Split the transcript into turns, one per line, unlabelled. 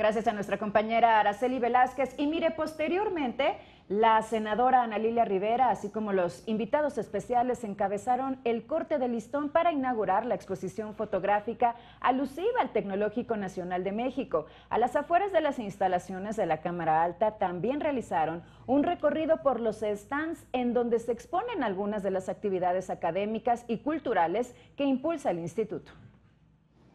Gracias a nuestra compañera Araceli Velázquez. Y mire, posteriormente, la senadora Ana Lilia Rivera, así como los invitados especiales, encabezaron el corte de listón para inaugurar la exposición fotográfica alusiva al Tecnológico Nacional de México. A las afueras de las instalaciones de la Cámara Alta también realizaron un recorrido por los stands en donde se exponen algunas de las actividades académicas y culturales que impulsa el instituto.